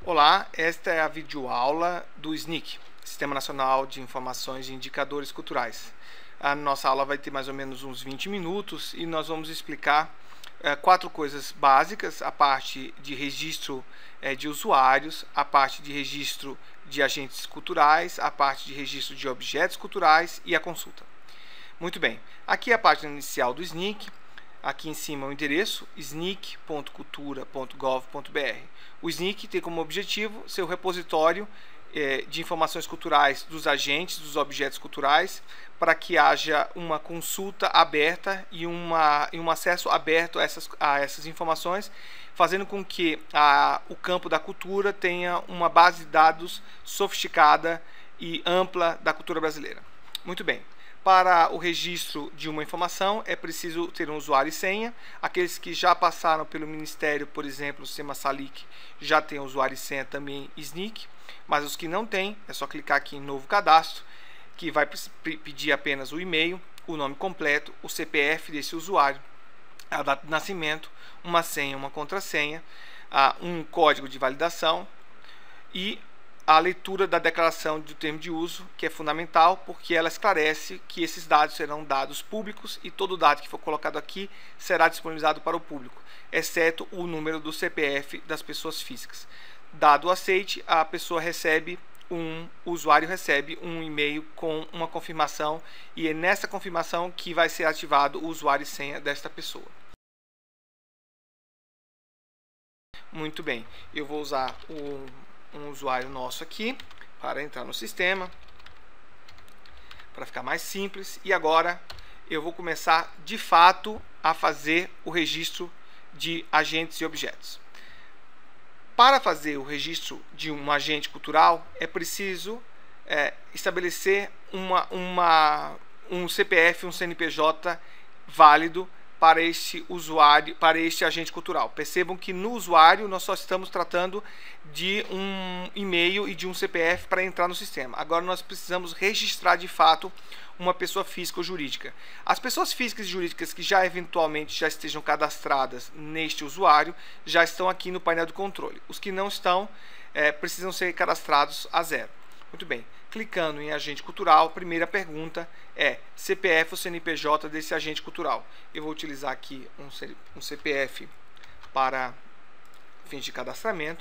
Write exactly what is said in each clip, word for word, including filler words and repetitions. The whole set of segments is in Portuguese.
Olá, esta é a videoaula do S N I C, Sistema Nacional de Informações e Indicadores Culturais. A nossa aula vai ter mais ou menos uns vinte minutos e nós vamos explicar é, quatro coisas básicas: a parte de registro é, de usuários, a parte de registro de agentes culturais, a parte de registro de objetos culturais e a consulta. Muito bem, aqui é a página inicial do S N I C. Aqui em cima o endereço s n i c ponto cultura ponto gov ponto b r. O S N I C tem como objetivo ser o repositório eh, de informações culturais dos agentes, dos objetos culturais, para que haja uma consulta aberta e, uma, e um acesso aberto a essas, a essas informações, fazendo com que a, o campo da cultura tenha uma base de dados sofisticada e ampla da cultura brasileira. Muito bem. Para o registro de uma informação é preciso ter um usuário e senha. Aqueles que já passaram pelo Ministério, por exemplo, o sistema SALIC, já tem usuário e senha também S N I C, mas os que não têm, é só clicar aqui em Novo Cadastro, que vai pedir apenas o e-mail, o nome completo, o C P F desse usuário, a data de nascimento, uma senha, uma contrassenha, um código de validação e a leitura da declaração do termo de uso, que é fundamental, porque ela esclarece que esses dados serão dados públicos e todo dado que for colocado aqui será disponibilizado para o público, exceto o número do C P F das pessoas físicas. Dado o aceite, a pessoa recebe um, o usuário recebe um e-mail com uma confirmação, e é nessa confirmação que vai ser ativado o usuário e senha desta pessoa. Muito bem, eu vou usar o um usuário nosso aqui para entrar no sistema, para ficar mais simples. E agora eu vou começar de fato a fazer o registro de agentes e objetos. Para fazer o registro de um agente cultural é preciso é, estabelecer uma, uma, um C P F, um C N P J válido para este usuário, para este agente cultural. Percebam que no usuário nós só estamos tratando de um e-mail e de um C P F para entrar no sistema. Agora nós precisamos registrar de fato uma pessoa física ou jurídica. As pessoas físicas e jurídicas que já eventualmente já estejam cadastradas neste usuário já estão aqui no painel de controle. Os que não estão é, precisam ser cadastrados a zero. Muito bem, clicando em agente cultural, a primeira pergunta é C P F ou C N P J desse agente cultural. Eu vou utilizar aqui um C P F para fins de cadastramento.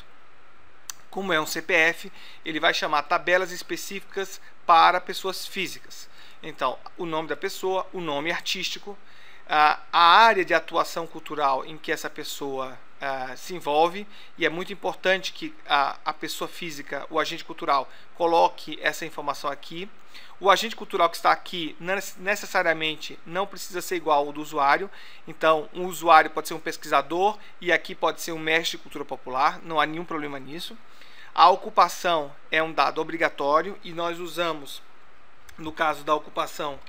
Como é um C P F, ele vai chamar tabelas específicas para pessoas físicas. Então, o nome da pessoa, o nome artístico, a área de atuação cultural em que essa pessoa Uh, se envolve, e é muito importante que a, a pessoa física, o agente cultural, coloque essa informação aqui. O agente cultural que está aqui necessariamente não precisa ser igual ao do usuário. Então, um usuário pode ser um pesquisador e aqui pode ser um mestre de cultura popular, não há nenhum problema nisso. A ocupação é um dado obrigatório e nós usamos, no caso da ocupação,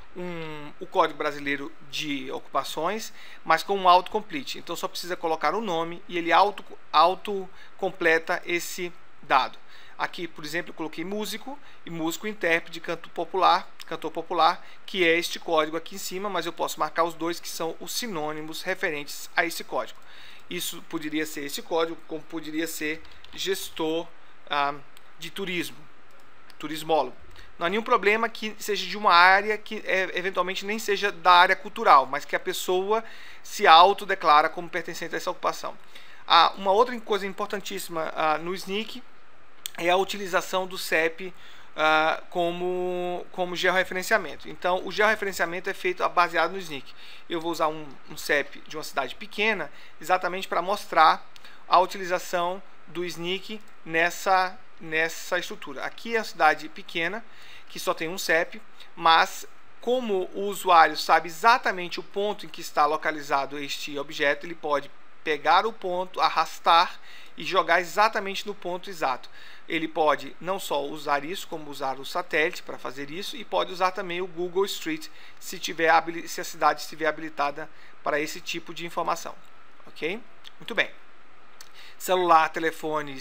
Um, o Código Brasileiro de Ocupações, mas com um autocomplete. Então só precisa colocar o nome e ele auto, auto completa esse dado. Aqui, por exemplo, eu coloquei músico e músico intérprete, canto popular, cantor popular, que é este código aqui em cima, mas eu posso marcar os dois que são os sinônimos referentes a esse código. Isso poderia ser esse código, como poderia ser gestor ah, de turismo, turismólogo. Não há nenhum problema que seja de uma área que é, eventualmente nem seja da área cultural, mas que a pessoa se autodeclara como pertencente a essa ocupação. Ah, uma outra coisa importantíssima ah, no S N I C é a utilização do C E P ah, como, como georreferenciamento. Então, o georreferenciamento é feito baseado no S N I C. Eu vou usar um, um C E P de uma cidade pequena exatamente para mostrar a utilização do S N I C nessa nessa estrutura. Aqui é a cidade pequena, que só tem um C E P, mas como o usuário sabe exatamente o ponto em que está localizado este objeto, ele pode pegar o ponto, arrastar e jogar exatamente no ponto exato. Ele pode não só usar isso, como usar o satélite para fazer isso, e pode usar também o Google Street, se, tiver, se a cidade estiver habilitada para esse tipo de informação. Ok? Muito bem. Celular, telefones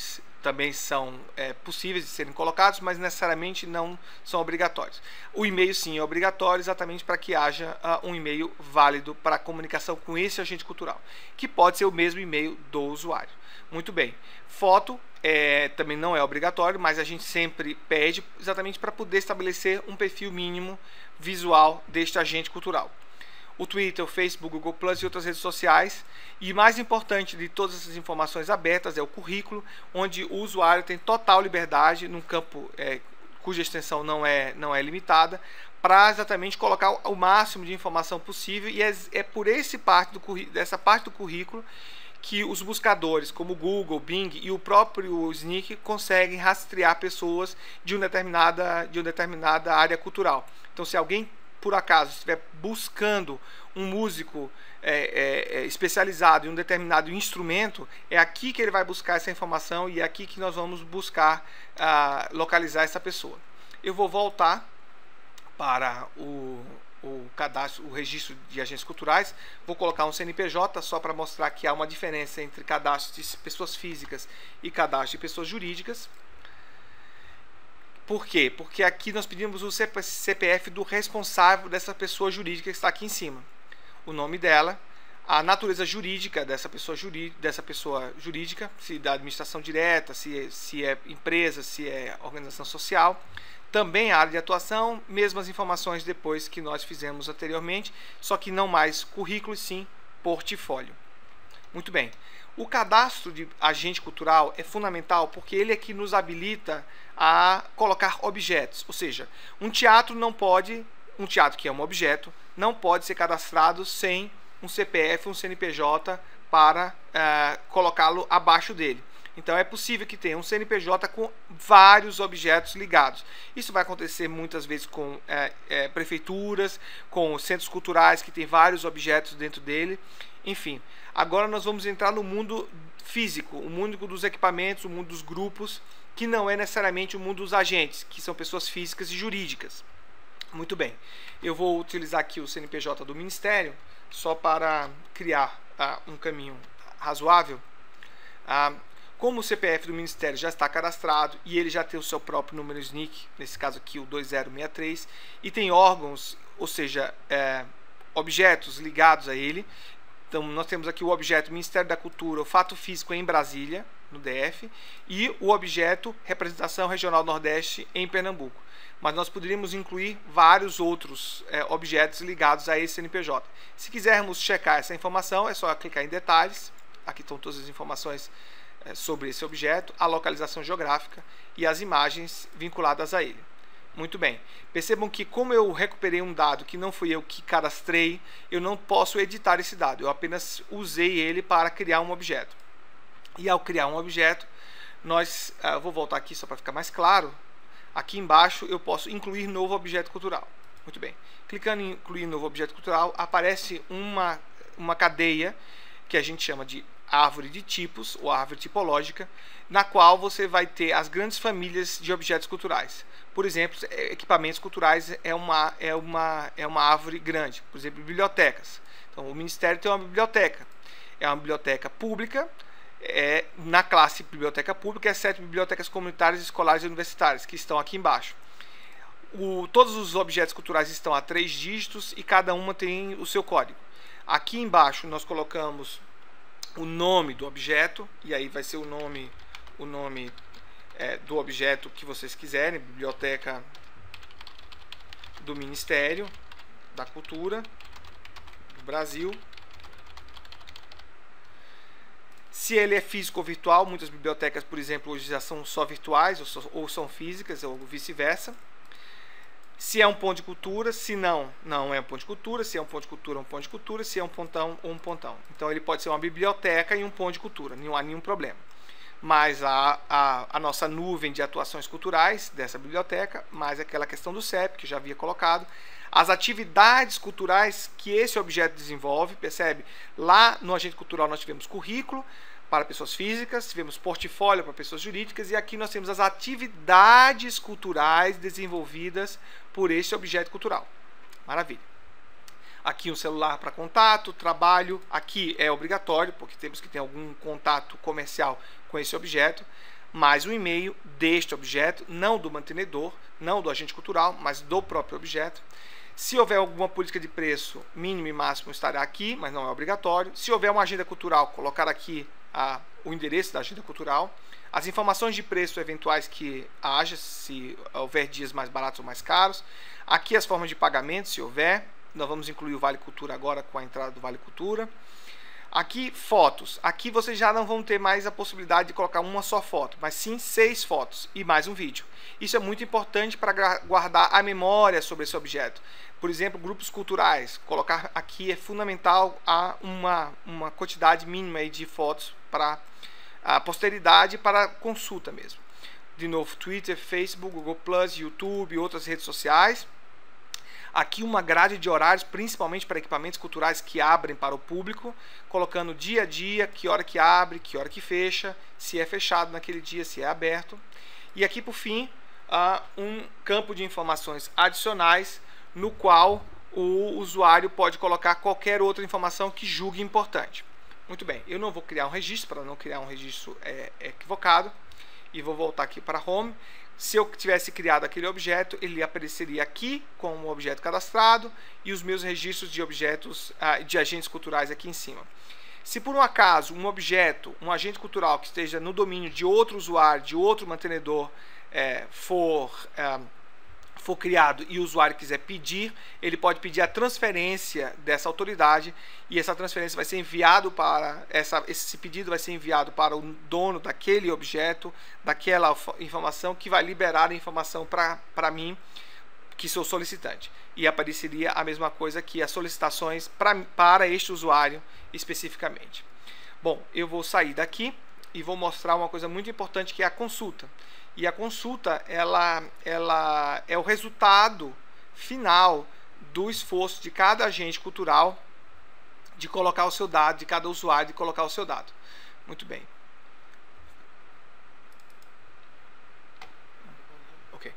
também são é, possíveis de serem colocados, mas necessariamente não são obrigatórios. O e-mail sim é obrigatório, exatamente para que haja uh, um e-mail válido para a comunicação com esse agente cultural, que pode ser o mesmo e-mail do usuário. Muito bem. Foto é, também não é obrigatório, mas a gente sempre pede exatamente para poder estabelecer um perfil mínimo visual deste agente cultural. O Twitter, o Facebook, o Google Plus e outras redes sociais. E mais importante de todas essas informações abertas é o currículo, onde o usuário tem total liberdade, num campo é, cuja extensão não é, não é limitada, para exatamente colocar o máximo de informação possível. E é, é por esse parte do, dessa parte do currículo que os buscadores, como o Google, Bing e o próprio Snyk, conseguem rastrear pessoas de uma determinada, de uma determinada área cultural. Então, se alguém por acaso estiver buscando um músico é, é, especializado em um determinado instrumento, é aqui que ele vai buscar essa informação e é aqui que nós vamos buscar uh, localizar essa pessoa. Eu vou voltar para o, o cadastro, o registro de agentes culturais, vou colocar um C N P J só para mostrar que há uma diferença entre cadastro de pessoas físicas e cadastro de pessoas jurídicas. Por quê? Porque aqui nós pedimos o C P F do responsável dessa pessoa jurídica que está aqui em cima. O nome dela, a natureza jurídica dessa pessoa, jurí dessa pessoa jurídica, se da administração direta, se é, se é empresa, se é organização social. Também a área de atuação, mesmas informações depois que nós fizemos anteriormente, só que não mais currículo, sim portfólio. Muito bem. O cadastro de agente cultural é fundamental porque ele é que nos habilita a colocar objetos. Ou seja, um teatro não pode, um teatro que é um objeto, não pode ser cadastrado sem um C P F, um C N P J para uh, colocá-lo abaixo dele. Então é possível que tenha um C N P J com vários objetos ligados. Isso vai acontecer muitas vezes com é, é, prefeituras, com centros culturais que tem vários objetos dentro dele. Enfim, agora nós vamos entrar no mundo físico, o mundo dos equipamentos, o mundo dos grupos, que não é necessariamente o mundo dos agentes, que são pessoas físicas e jurídicas. Muito bem, eu vou utilizar aqui o C N P J do Ministério, só para criar ah, um caminho razoável. Ah, como o C P F do Ministério já está cadastrado e ele já tem o seu próprio número Snyk, nesse caso aqui o dois zero seis três, e tem órgãos, ou seja, é, objetos ligados a ele. Então nós temos aqui o objeto Ministério da Cultura, o fato físico em Brasília, no D F, e o objeto Representação Regional Nordeste em Pernambuco. Mas nós poderíamos incluir vários outros é, objetos ligados a esse C N P J. Se quisermos checar essa informação, é só clicar em detalhes. Aqui estão todas as informações é, sobre esse objeto, a localização geográfica e as imagens vinculadas a ele. Muito bem. Percebam que como eu recuperei um dado que não fui eu que cadastrei, eu não posso editar esse dado. Eu apenas usei ele para criar um objeto. E ao criar um objeto, nós, uh, vou voltar aqui só para ficar mais claro. Aqui embaixo eu posso incluir novo objeto cultural. Muito bem. Clicando em incluir novo objeto cultural, aparece uma, uma cadeia que a gente chama de árvore de tipos, ou árvore tipológica, na qual você vai ter as grandes famílias de objetos culturais. Por exemplo, equipamentos culturais é uma, é uma, é uma árvore grande. Por exemplo, bibliotecas. Então, o Ministério tem uma biblioteca. É uma biblioteca pública, é, na classe biblioteca pública, exceto bibliotecas comunitárias, escolares e universitárias, que estão aqui embaixo. O, todos os objetos culturais estão a três dígitos e cada uma tem o seu código. Aqui embaixo nós colocamos o nome do objeto, e aí vai ser o nome, o nome é, do objeto que vocês quiserem, Biblioteca do Ministério da Cultura do Brasil. Se ele é físico ou virtual, muitas bibliotecas, por exemplo, hoje já são só virtuais ou, só, ou são físicas, ou vice-versa. Se é um ponto de cultura, se não, não é um ponto de cultura. Se é um ponto de cultura, um ponto de cultura. Se é um pontão, um pontão. Então ele pode ser uma biblioteca e um ponto de cultura, não há nenhum problema. Mas a, a, a nossa nuvem de atuações culturais dessa biblioteca, mais aquela questão do C E P, que eu já havia colocado, as atividades culturais que esse objeto desenvolve, percebe? Lá no agente cultural nós tivemos currículo para pessoas físicas, tivemos portfólio para pessoas jurídicas, e aqui nós temos as atividades culturais desenvolvidas por esse objeto cultural. Maravilha. Aqui um celular para contato, trabalho, aqui é obrigatório, porque temos que ter algum contato comercial com esse objeto. mais um e-mail deste objeto, não do mantenedor, não do agente cultural, mas do próprio objeto. Se houver alguma política de preço mínimo e máximo, estará aqui, mas não é obrigatório. Se houver uma agenda cultural, colocar aqui a, o endereço da agenda cultural. As informações de preço eventuais que haja, se houver dias mais baratos ou mais caros. Aqui as formas de pagamento, se houver. Nós vamos incluir o Vale Cultura agora com a entrada do Vale Cultura. Aqui, fotos. Aqui vocês já não vão ter mais a possibilidade de colocar uma só foto, mas sim seis fotos e mais um vídeo. Isso é muito importante para guardar a memória sobre esse objeto. Por exemplo, grupos culturais. Colocar aqui é fundamental a uma, uma quantidade mínima aí de fotos para a posteridade, para consulta mesmo. De novo, Twitter, Facebook, Google plus, YouTube e outras redes sociais. Aqui uma grade de horários, principalmente para equipamentos culturais que abrem para o público, colocando dia a dia, que hora que abre, que hora que fecha, se é fechado naquele dia, se é aberto. E aqui, por fim, uh, um campo de informações adicionais, no qual o usuário pode colocar qualquer outra informação que julgue importante. Muito bem, eu não vou criar um registro, para não criar um registro é, equivocado, e vou voltar aqui para Home. Se eu tivesse criado aquele objeto, ele apareceria aqui como objeto cadastrado e os meus registros de objetos, de agentes culturais aqui em cima. Se por um acaso um objeto, um agente cultural que esteja no domínio de outro usuário, de outro mantenedor, é, for, é, for criado e o usuário quiser pedir, ele pode pedir a transferência dessa autoridade e essa transferência vai ser enviado para, essa, esse pedido vai ser enviado para o dono daquele objeto, daquela informação, que vai liberar a informação para mim, que sou solicitante. E apareceria a mesma coisa aqui, as solicitações pra, para este usuário especificamente. Bom, eu vou sair daqui e vou mostrar uma coisa muito importante, que é a consulta. E a consulta, ela, ela é o resultado final do esforço de cada agente cultural de colocar o seu dado, de cada usuário de colocar o seu dado. Muito bem. Ok.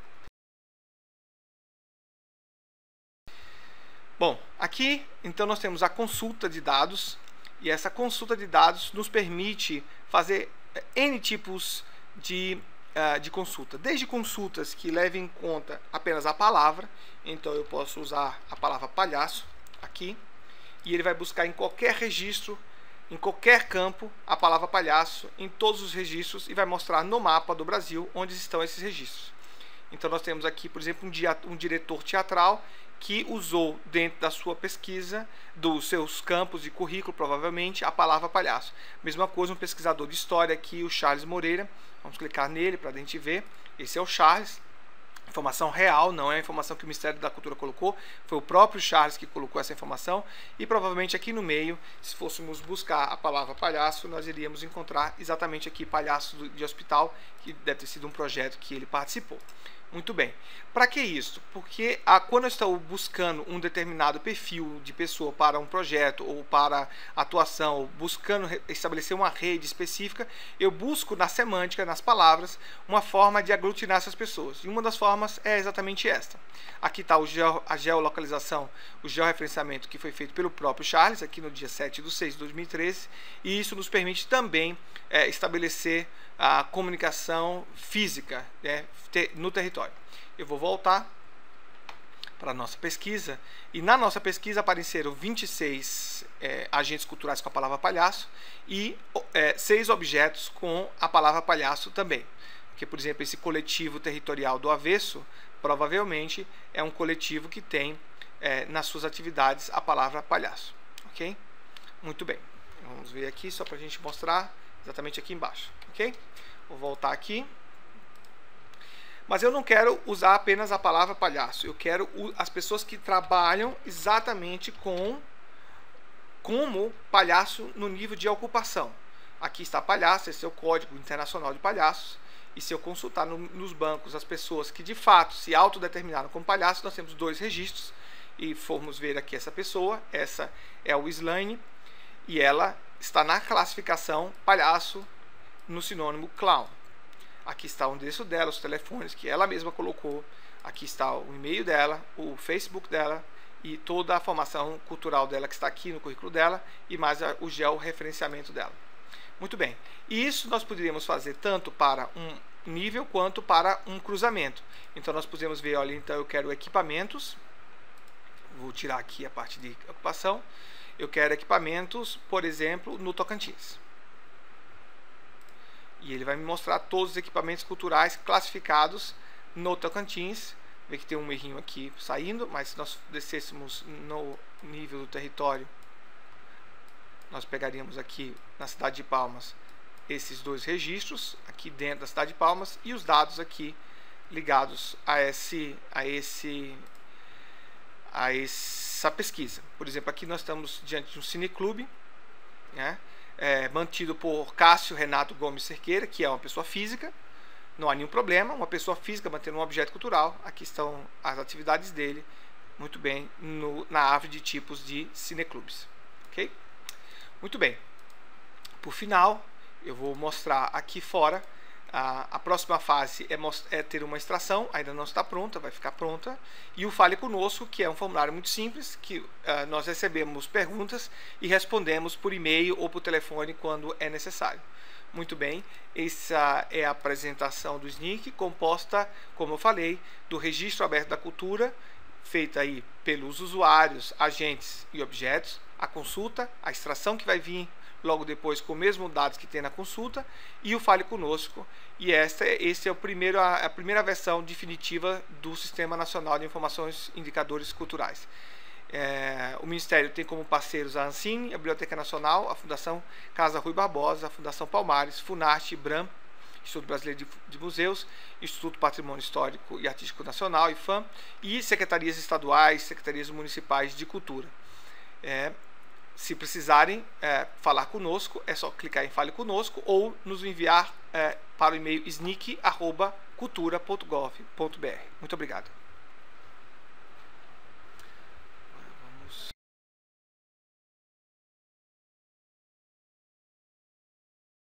Bom, aqui então nós temos a consulta de dados, e essa consulta de dados nos permite fazer N tipos de de consulta, desde consultas que levem em conta apenas a palavra. Então eu posso usar a palavra palhaço aqui, e ele vai buscar em qualquer registro, em qualquer campo, a palavra palhaço, em todos os registros, e vai mostrar no mapa do Brasil onde estão esses registros. Então nós temos aqui, por exemplo, um, dia, um diretor teatral que usou dentro da sua pesquisa, dos seus campos de currículo, provavelmente, a palavra palhaço. Mesma coisa, um pesquisador de história aqui, o Charles Moreira. Vamos clicar nele para a gente ver. Esse é o Charles. Informação real, não é a informação que o Ministério da Cultura colocou. Foi o próprio Charles que colocou essa informação. E provavelmente aqui no meio, se fôssemos buscar a palavra palhaço, nós iríamos encontrar exatamente aqui palhaço de hospital, que deve ter sido um projeto que ele participou. Muito bem. Para que isso? Porque a, quando eu estou buscando um determinado perfil de pessoa para um projeto ou para atuação, ou buscando estabelecer uma rede específica, eu busco na semântica, nas palavras, uma forma de aglutinar essas pessoas. E uma das formas é exatamente esta. Aqui está o geo, a geolocalização, o georreferenciamento que foi feito pelo próprio Charles, aqui no dia sete de seis de dois mil e treze, e isso nos permite também é, estabelecer a comunicação física, né, no território. Eu vou voltar para a nossa pesquisa, e na nossa pesquisa apareceram vinte e seis é, agentes culturais com a palavra palhaço e é, seis objetos com a palavra palhaço também. Porque, por exemplo, esse coletivo territorial do Avesso provavelmente é um coletivo que tem é, nas suas atividades a palavra palhaço. Ok? Muito bem. Vamos ver aqui só para a gente mostrar exatamente aqui embaixo. Ok? Vou voltar aqui. Mas eu não quero usar apenas a palavra palhaço. Eu quero as pessoas que trabalham exatamente com como palhaço no nível de ocupação. Aqui está palhaço, esse é o Código Internacional de Palhaços. E se eu consultar no, nos bancos as pessoas que de fato se autodeterminaram como palhaço, nós temos dois registros. E formos ver aqui essa pessoa, essa é o Slane, e ela está na classificação palhaço no sinônimo clown. Aqui está o endereço dela, os telefones que ela mesma colocou. Aqui está o e-mail dela, o Facebook dela e toda a formação cultural dela que está aqui no currículo dela, e mais o georreferenciamento dela. Muito bem. E isso nós poderíamos fazer tanto para um nível quanto para um cruzamento. Então nós podemos ver, olha, então eu quero equipamentos. Vou tirar aqui a parte de ocupação. Eu quero equipamentos, por exemplo, no Tocantins. E ele vai me mostrar todos os equipamentos culturais classificados no Tocantins. Vê que tem um errinho aqui saindo, mas se nós descêssemos no nível do território, nós pegaríamos aqui na cidade de Palmas esses dois registros, aqui dentro da cidade de Palmas, e os dados aqui ligados a esse... A esse a essa pesquisa. Por exemplo, aqui nós estamos diante de um cineclube, né, é, mantido por Cássio Renato Gomes Cerqueira, que é uma pessoa física. Não há nenhum problema, uma pessoa física mantendo um objeto cultural. Aqui estão as atividades dele, muito bem, no, na árvore de tipos de cineclubes. Ok? Muito bem. Por final, eu vou mostrar aqui fora. A, a próxima fase é, é ter uma extração, ainda não está pronta, vai ficar pronta. E o Fale Conosco, que é um formulário muito simples, que uh, nós recebemos perguntas e respondemos por e-mail ou por telefone quando é necessário. Muito bem, essa é a apresentação do S N I C, composta, como eu falei, do Registro Aberto da Cultura, feita aí pelos usuários, agentes e objetos, a consulta, a extração que vai vir logo depois com os mesmos dados que tem na consulta, e o Fale Conosco. E esta esse é o primeiro, a, a primeira versão definitiva do Sistema Nacional de Informações e Indicadores Culturais. É, o Ministério tem como parceiros a Ancine, a Biblioteca Nacional, a Fundação Casa Rui Barbosa, a Fundação Palmares, Funarte, Bram, Instituto Brasileiro de, de Museus, Instituto Patrimônio Histórico e Artístico Nacional, I F A M, e secretarias estaduais, secretarias municipais de cultura. É, Se precisarem é, falar conosco, é só clicar em Fale Conosco ou nos enviar é, para o e-mail snic arroba cultura ponto gov ponto br. Muito obrigado.